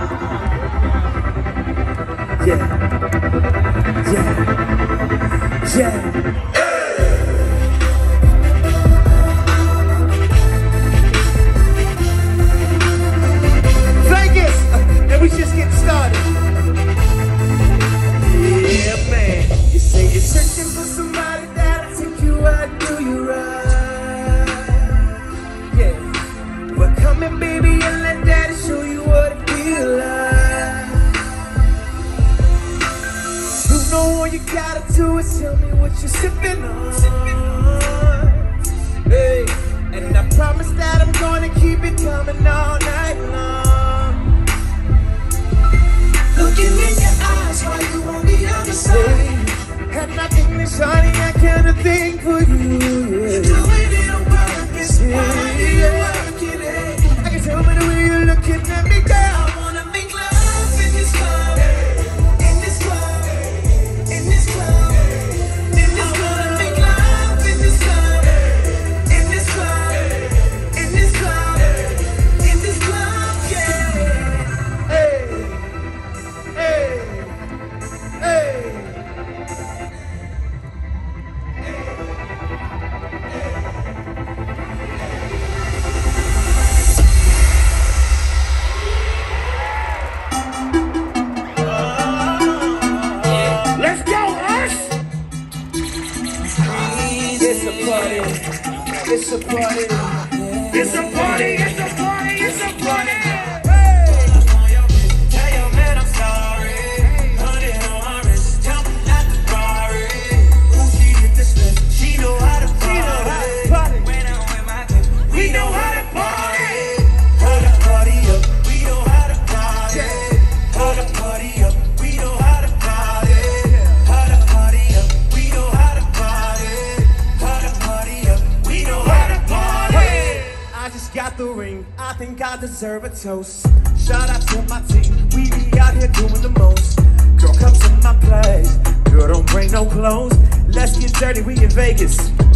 Deserve a toast. Shout out to my team. We be out here doing the most. Girl, come to my place. Girl, don't bring no clothes. Let's get dirty. We in Vegas.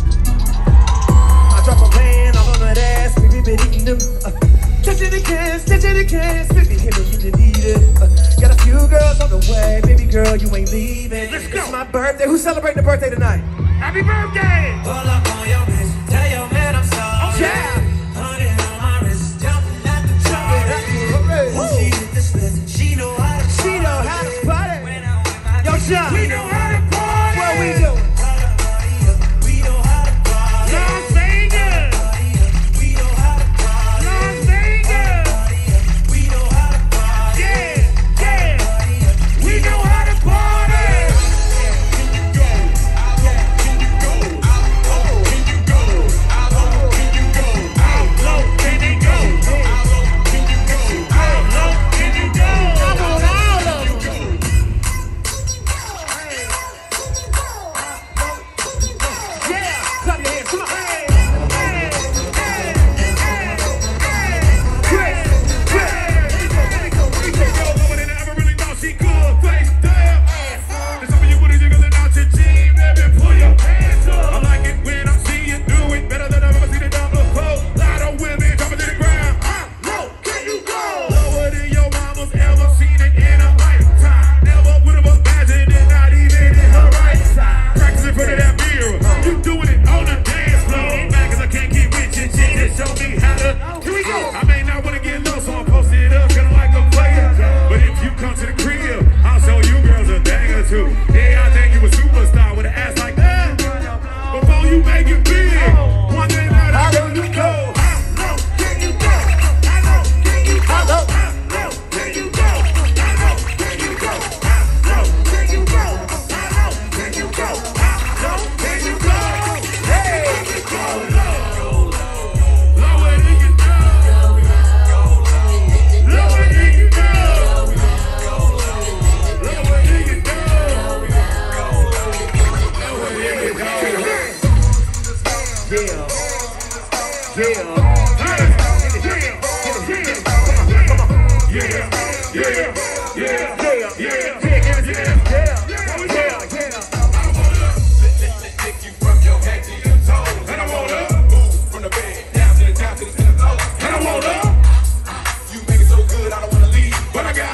I drop a pan all on that ass. Baby, been eating them. Touching the cans, baby, hit me if you need it. Got a few girls on the way. Baby girl, you ain't leaving. Let's go. It's my birthday. Who's celebrating the birthday tonight? Happy birthday! Pull up on your bitch. Tell your man I'm sorry. Yeah. She know how to party. Yo, Sean. We know how to party. What we do? We know how to party. Las Vegas. We know how to party. Las Vegas. We know how to party. Yeah, yeah. We know how to party. But I got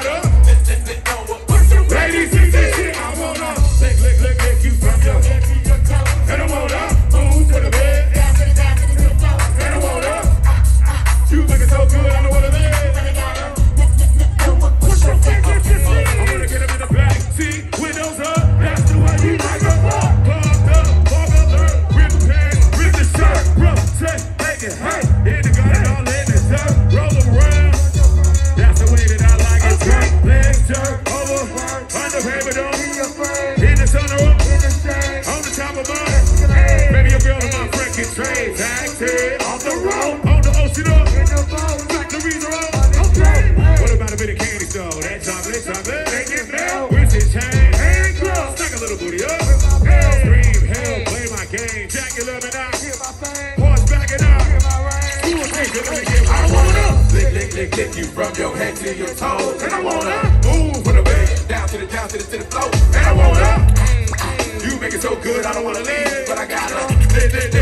And I wanna move from the bed down to the floor. And I wanna, you make it so good, I don't wanna leave, but I gotta live.